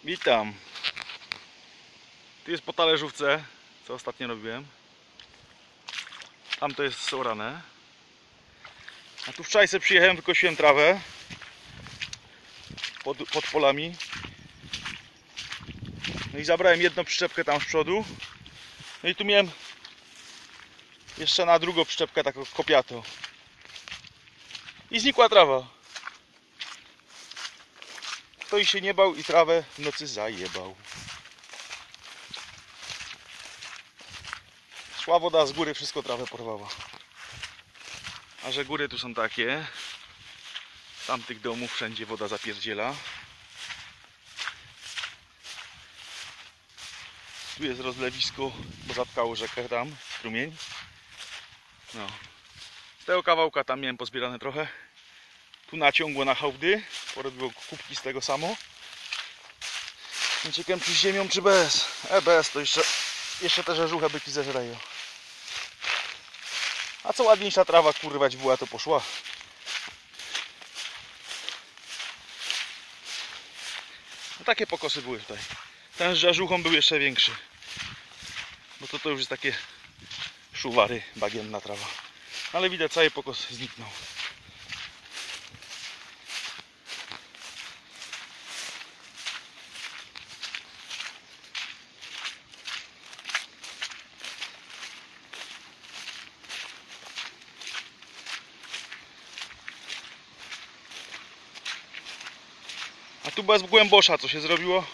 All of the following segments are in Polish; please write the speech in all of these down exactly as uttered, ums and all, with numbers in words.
Witam. Tu jest po talerzówce, co ostatnio robiłem. Tam to jest orane. A tu wczoraj sobie przyjechałem, wykosiłem trawę pod, pod polami. No i zabrałem jedną przyczepkę tam z przodu. No i tu miałem jeszcze na drugą przyczepkę taką kopiatą. I znikła trawa. Ktoś się nie bał i trawę w nocy zajebał. Szła woda z góry, wszystko trawę porwała. A że góry tu są takie, z tamtych domów wszędzie woda zapierdziela. Tu jest rozlewisko, bo zatkało rzekę tam, strumień. No. Z tego kawałka tam miałem pozbierane trochę. Tu naciągło na hałdy, porobiło kubki z tego samo. Nie ciekam, czy z ziemią, czy bez. E, bez, to jeszcze, jeszcze te rzeżuchę byki zeżreją. A co ładniejsza trawa kurwać była, to poszła. No takie pokosy były tutaj. Ten z rzeżuchą był jeszcze większy. Bo to, to już jest takie szuwary, bagienna trawa. Ale widać, cały pokos zniknął. A tu bez głębosza co się zrobiło?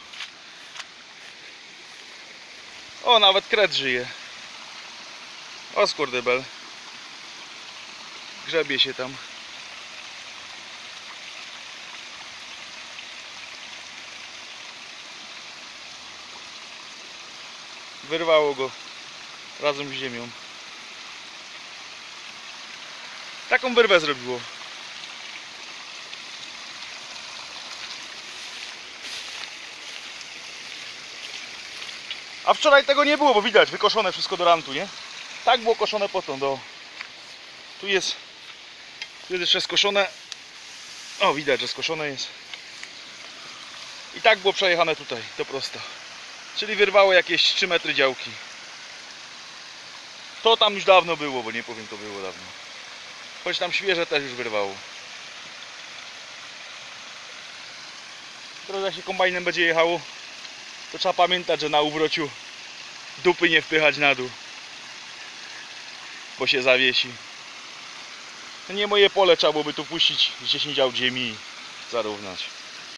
O, nawet kret żyje. O, skurdybel. Grzebie się tam. Wyrwało go razem z ziemią. Taką wyrwę zrobiło. A wczoraj tego nie było, bo widać, wykoszone wszystko do rantu, nie? Tak było koszone potąd, do... Tu jest... Tu jest jeszcze skoszone. O, widać, że skoszone jest. I tak było przejechane tutaj, to prosto. Czyli wyrwało jakieś trzy metry działki. To tam już dawno było, bo nie powiem, to było dawno. Choć tam świeże też już wyrwało. Teraz jak się kombajnem będzie jechało, to trzeba pamiętać, że na uwrociu dupy nie wpychać na dół, bo się zawiesi. Nie moje pole, trzeba byłoby tu puścić z dziesięć dział ziemi i zarównać.